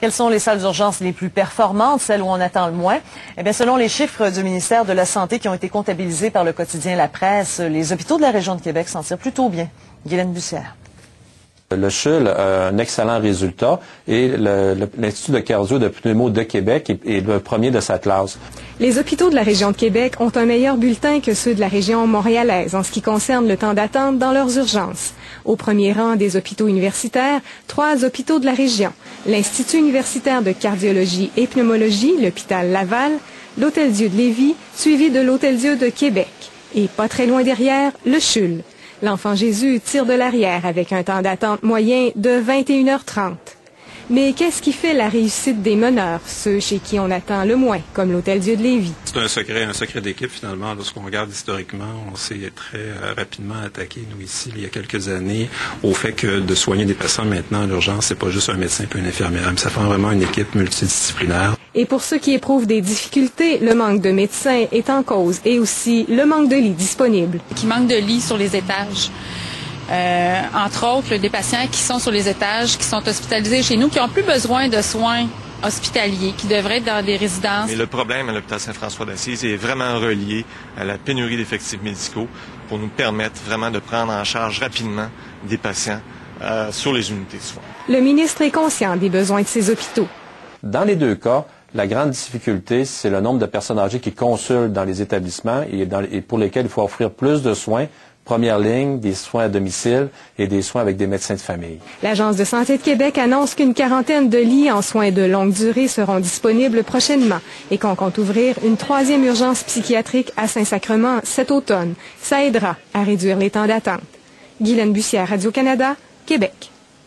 Quelles sont les salles d'urgence les plus performantes, celles où on attend le moins? Eh bien, selon les chiffres du ministère de la Santé qui ont été comptabilisés par le quotidien La Presse, les hôpitaux de la région de Québec s'en tirent plutôt bien. Guylaine Bussière. Le CHUL a un excellent résultat et l'Institut de cardio de pneumo de Québec est le premier de sa classe. Les hôpitaux de la région de Québec ont un meilleur bulletin que ceux de la région montréalaise en ce qui concerne le temps d'attente dans leurs urgences. Au premier rang des hôpitaux universitaires, 3 hôpitaux de la région. L'Institut universitaire de cardiologie et pneumologie, l'hôpital Laval, l'Hôtel-Dieu de Lévis, suivi de l'Hôtel-Dieu de Québec. Et pas très loin derrière, le CHUL. L'Enfant Jésus tire de l'arrière avec un temps d'attente moyen de 21h30. Mais qu'est-ce qui fait la réussite des meneurs, ceux chez qui on attend le moins, comme l'Hôtel-Dieu de Lévis? C'est un secret d'équipe finalement. Lorsqu'on regarde historiquement, on s'est très rapidement attaqué, nous ici, il y a quelques années, au fait que de soigner des patients maintenant à l'urgence, c'est pas juste un médecin et une infirmière, mais ça fait vraiment une équipe multidisciplinaire. Et pour ceux qui éprouvent des difficultés, le manque de médecins est en cause et aussi le manque de lits disponibles. Il manque de lits sur les étages. Entre autres, des patients qui sont sur les étages, qui sont hospitalisés chez nous, qui n'ont plus besoin de soins hospitaliers, qui devraient être dans des résidences. Mais le problème à l'hôpital Saint-François d'Assise est vraiment relié à la pénurie d'effectifs médicaux pour nous permettre vraiment de prendre en charge rapidement des patients sur les unités de soins. Le ministre est conscient des besoins de ces hôpitaux. Dans les deux cas, la grande difficulté, c'est le nombre de personnes âgées qui consultent dans les établissements et pour lesquels il faut offrir plus de soins. Première ligne, des soins à domicile et des soins avec des médecins de famille. L'Agence de santé de Québec annonce qu'une quarantaine de lits en soins de longue durée seront disponibles prochainement et qu'on compte ouvrir une 3e urgence psychiatrique à Saint-Sacrement cet automne. Ça aidera à réduire les temps d'attente. Guylaine Bussière, Radio-Canada, Québec.